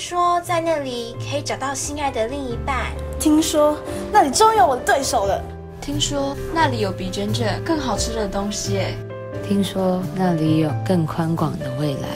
说在那里可以找到心爱的另一半。 听说那里终于有我的对手了。 听说那里有比真正更好吃的东西耶。 听说那里有更宽广的未来。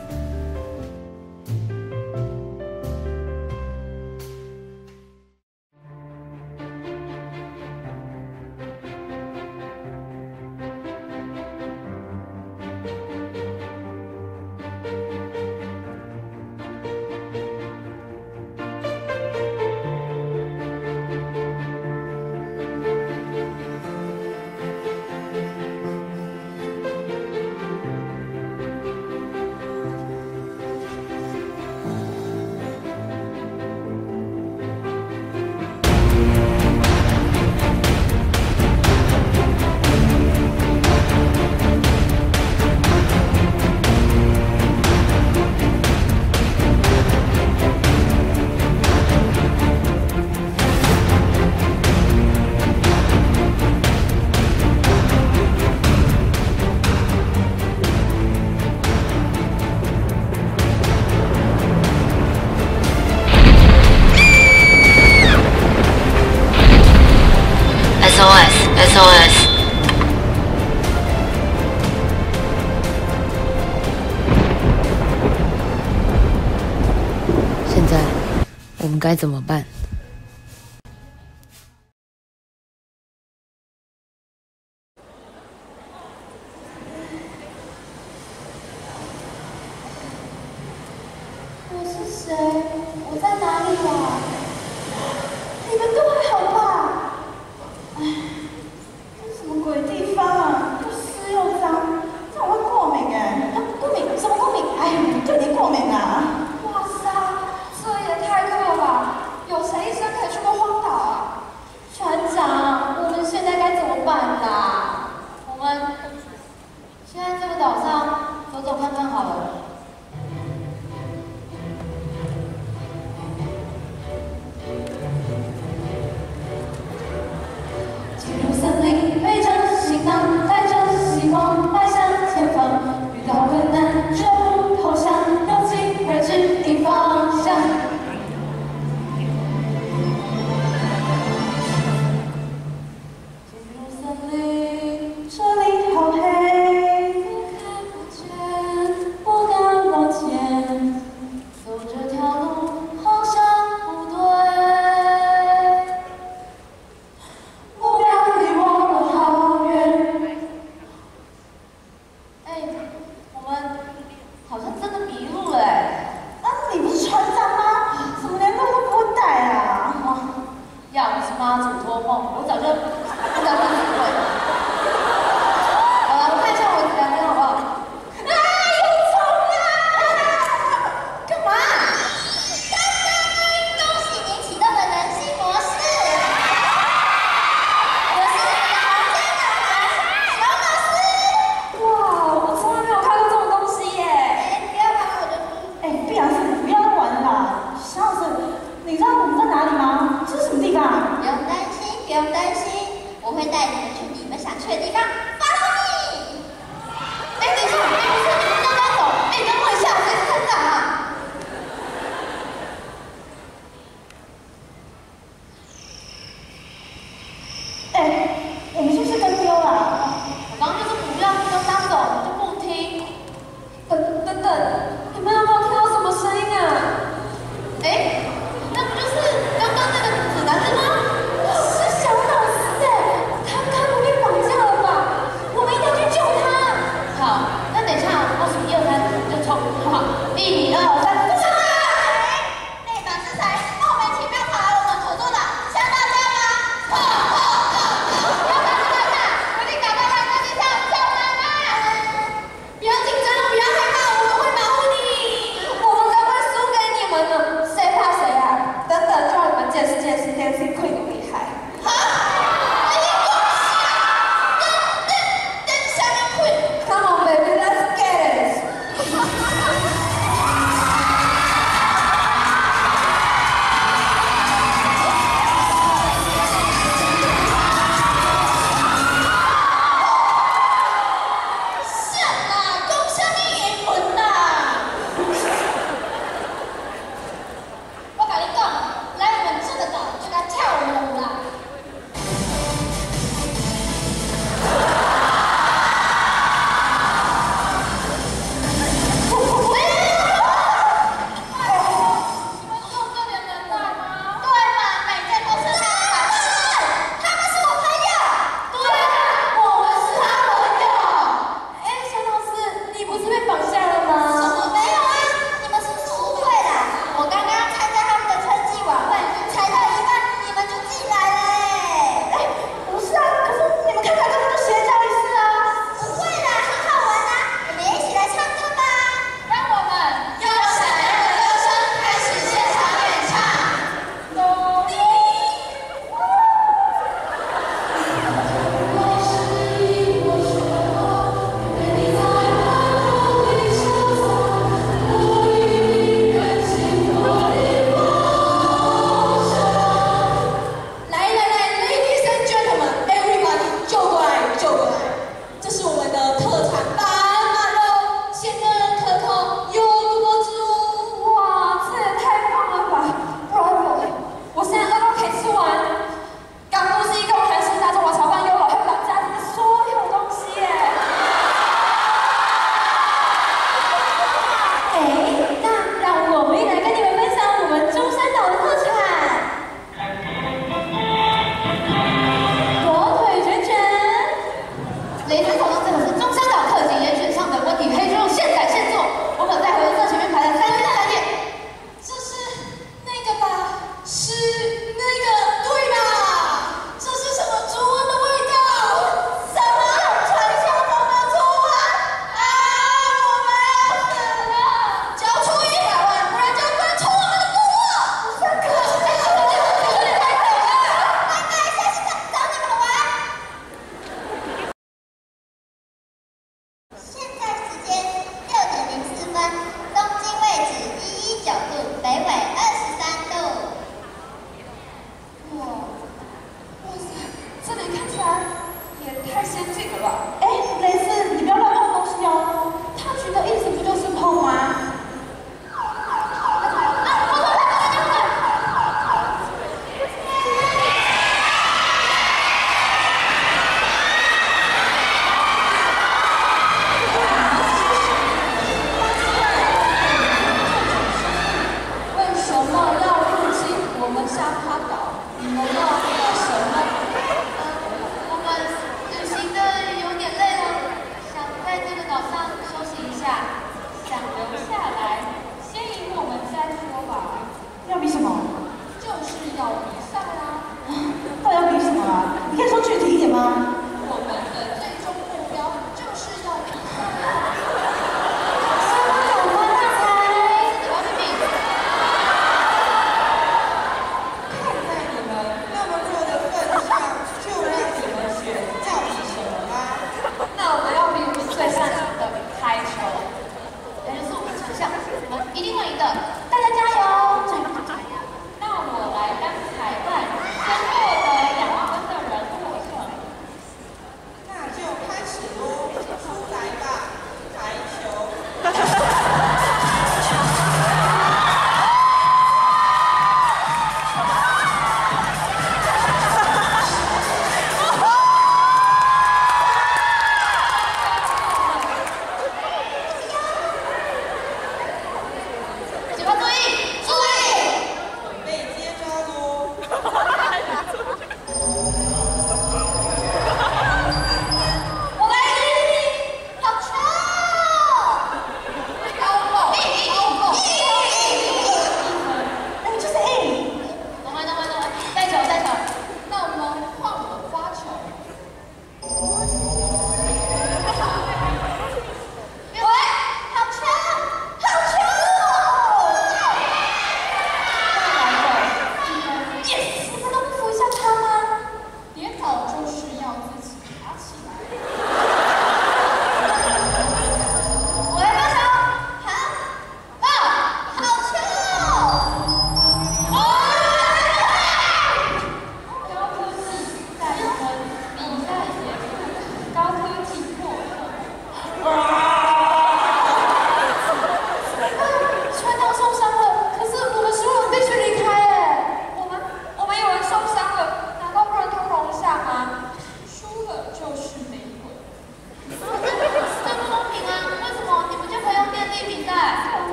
SOS。现在我们该怎么办？ 我是谁？我在哪里啊？你们都还好吧？哎，这是什么鬼地方啊？又湿又脏，这样我会过敏哎！过敏？什么过敏？哎，对你过敏啊！哇塞，这也太酷了吧！有谁一生可以去过荒岛啊？船长，我们现在该怎么办啦？我们现在这个岛上走走看看好了。森林背着行囊，带着希望，迈向前方。遇到困难就不投降，用尽而指引方向。进入森林，这里好黑，看不见，不敢往前，走这条路好像不对。好像真的迷路了哎！啊，你不是船长吗？怎么连路都不会带啊？要不是妈祖托梦，我早就不敢乱指挥了。好了，我看一下我两边好不好？啊，有虫啊！干嘛？ 恭喜您启动了人性模式。我是你们的皇家导航小老师。 哇，我从来没有看过这种东西耶！哎，毕老师，你不要再玩了啦！小老师，你知道我们在哪里吗？这是什么地方？ 不用担心，不用担心，我会带你们去你们想去的地方。Follow me！ 哎，等一下，哎，不是，你们刚刚走，哎，等我一下，谁是船长啊？哎，我们是不是跟丢了？我刚刚就是不要当走，你就不听。等等，你们有没有听到什么声音啊？哎，那不就是刚刚那个指南针吗？是小老师哎，他该不会被绑架了吧？我们一定要去救他。好，那等一下我数1、2、3就冲，好不好？1、2、3，冲！ 那把是谁？莫名其妙跑来我们土著岛，想打架吗？不要打就打，我得赶快来这里救妈妈。 不要紧张，不要害怕，我们会保护你。我们才不会输给你们呢，谁怕谁啊？等等，就让你们见识见识谁会有厉害。 好，哎呀，恭喜啊！等下面会。 Come on, baby, let's get it. 什么？公虾米银魂呐？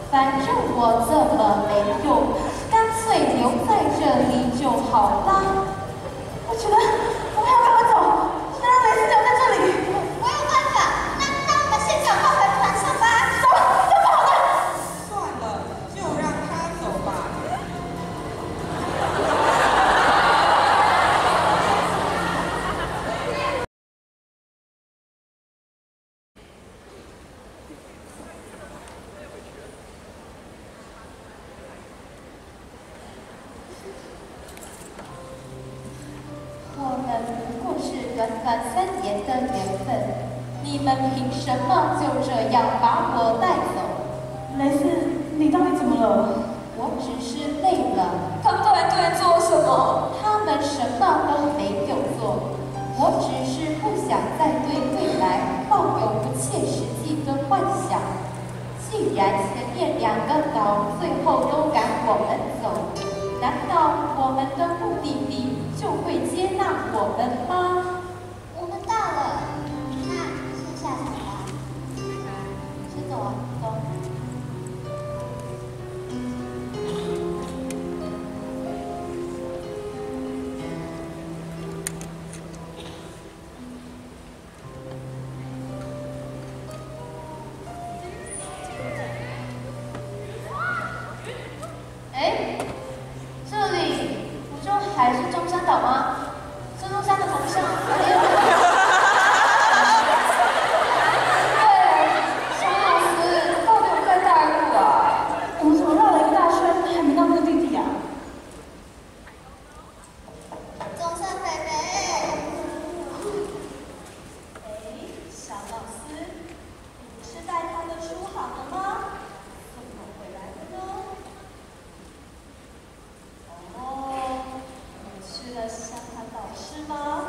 反正我这么没用，干脆留在这里就好啦。 我觉得我们要赶快走，先让蕾丝留在这里。 我有办法，那我们现场放回船上吧。 走，要不好的。 算了，就让他走吧。 我们不过是短短3年的缘分，你们凭什么就这样把我带走？ 蕾丝，你到底怎么了？ 我只是累了。 他们到底对你做了什么？ 他们什么都没有做，我只是不想再对未来抱有不切实际的幻想。既然前面2个岛最后都赶我们走，难道我们的目的地就会接纳我们吗？ 我们到了，那先下船吧。 先走啊，走。哎，这里不就还是中山岛吗？孙中山的铜像。对，肖老师，到底有没有在带路啊？ 我们怎么绕了一大圈还没到目的地啊？ 中山妹妹， 小老师，你是带他们出航了吗？怎么回来的呢？哦，你去了香滩岛是吗？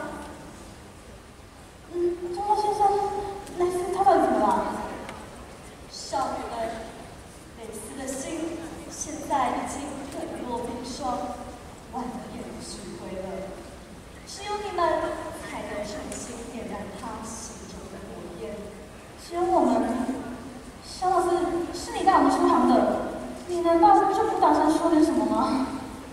中校先生，蕾丝他到底怎么了？少女们，蕾丝的心现在已经腿落冰霜，万变不须归了。只有你们才能重新点燃他心中的火焰。只有我们，肖老师，是你带我们出航的，你难道就不打算说点什么吗？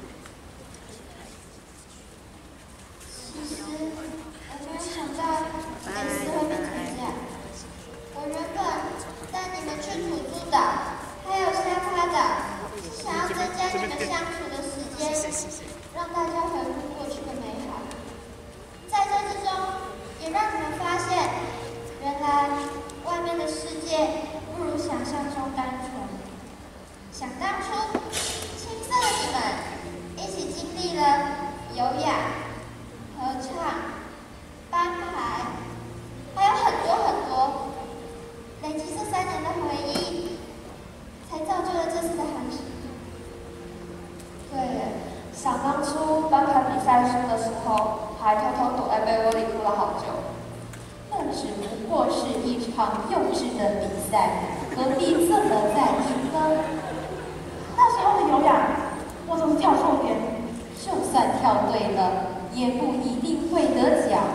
其实我没有想到蕾丝会变成这样。我原本带你们去土著岛，还有沙滩岛，想要增加你们相处的时间，让大家回顾过去的美好。在这之中，也让你们发现，原来外面的世界不如想象中单纯。想当初，青涩的你们一起经历了有氧、合唱、班排，还有很多很多，累积这3年的回忆，才造就了这次的航行。 对耶，想当初班排比赛输的时候，还偷偷躲在被窝里哭了好久。那只不过是一场幼稚的比赛，何必这么在意呢？ 那时候的有氧，我总是跳错边， 就算跳对了，也不一定会得奖。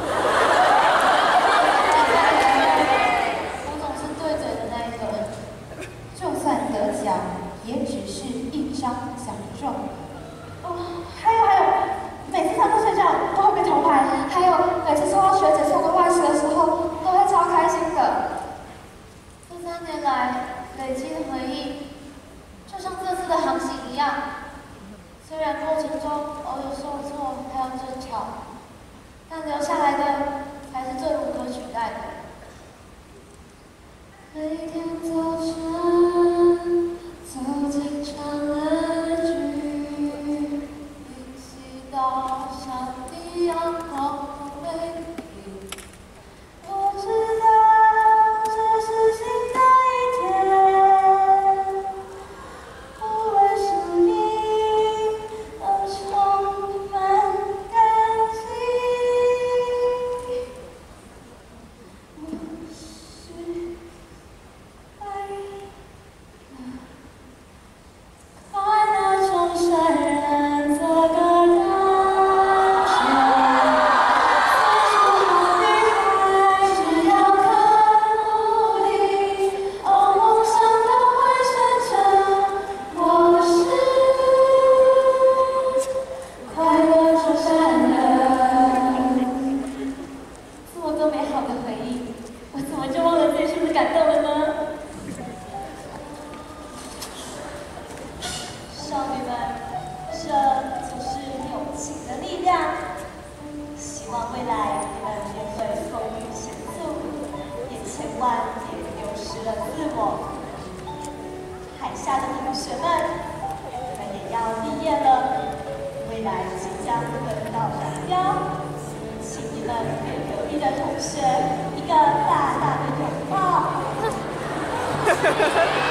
我总是对嘴的那一个，就算得奖，也只是一张奖状。 哦，还有，每次上课睡觉都会被偷拍， 还有每次收到学姐送的外食的时候，都会超开心的。这3年来累积的回忆，就像这次的航行一样，虽然过程中偶有受挫，还有争吵，但留下来的才是最无可取代的。每天早晨走进长安居，祈祷上帝阳光美丽。 我知道这是新的一天，我为生命而充满感激。我是爱。 台下的同学们，你们也要毕业了，未来即将分道扬镳，请你们给隔壁的同学一个大大的拥抱。